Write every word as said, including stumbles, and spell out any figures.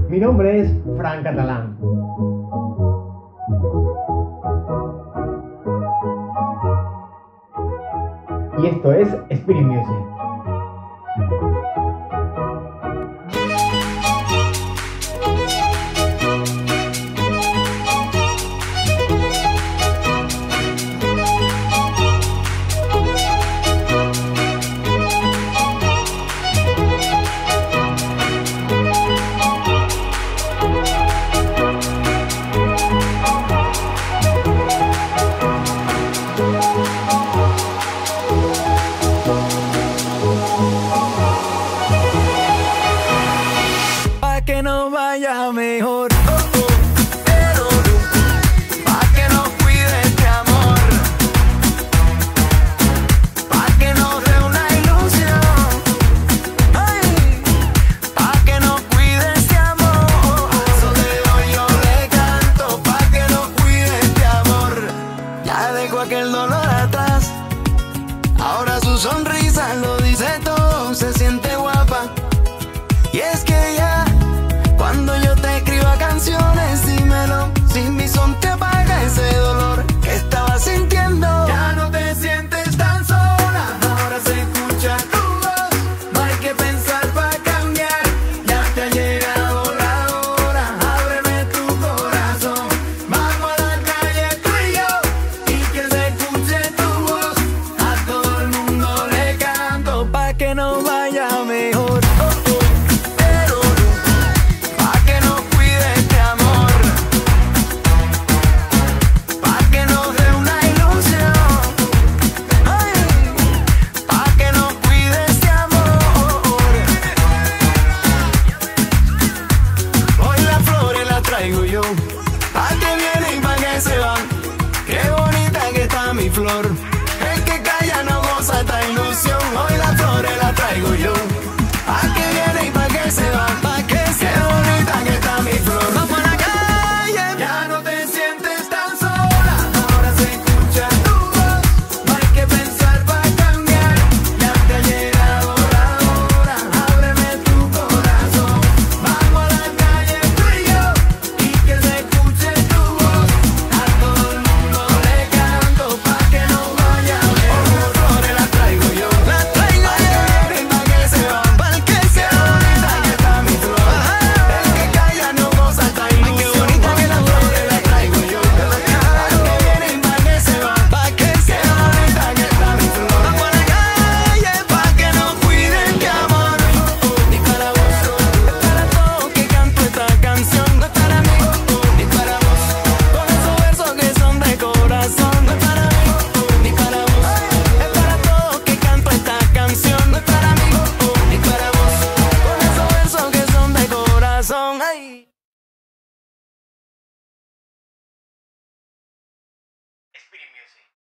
Mi nombre es Fran Catalán. Y esto es Spirit Music. Que nos vaya mejor, oh, oh, pero pa' que nos cuide este amor, pa' que nos dé una ilusión, ay, pa' que nos cuide este amor. Eso de hoy yo le canto, pa' que nos cuide este amor. Ya dejó aquel dolor atrás, ahora su sonrisa lo dice todo, se siente guapa. Y es que ya cuando yo te escriba canciones, dímelo, si mi son te apaga ese dolor que estaba sintiendo. Ya no te sientes tan sola, ahora se escucha tu voz. No hay que pensar para cambiar, ya te ha llegado la hora. Ábreme tu corazón, vamos a la calle tú y yo, y que se escuche tu voz. A todo el mundo le canto, pa' que nos vaya mejor. Yo, pa' que viene y pa' que se van. Qué bonita que está mi flor. El que calla no goza esta ilusión. Hoy las flores las traigo yo. Pa' que viene y pa' que se van. Pa' que se Qué bonita que está mi flor. Vamos a la calle. Ya no te sientes tan sola, ahora se escucha tu voz. No hay que pensar para cambiar, ya te ha llegado la hora. Ábreme tu corazón, vamos a la calle tú y yo, y que se escuche tu voz. A todo el mundo le canto, pa' que no vaya mejor. Las flores las traigo yo, las traigo yo. Pa' que vienen, pa' que se van, pa' que se van. Qué bonita que está mi flor. El que calla no goza esta ilusión. Qué bonita que las flores las traigo yo. Pa' que vienen, pa' que se van, pa' que se van. Qué bonita que está mi flor. Vamos a la calle pa' que nos cuide este amor. Ni para vos, es para todos que canto esta canción. No es para mí, ni para vos, con esos versos que son de corazón. No es para mí, ni para vos, es para todos que canto esta canción. No es para mí, ni para vos, con esos versos que son de corazón. Ay. Spirit Music.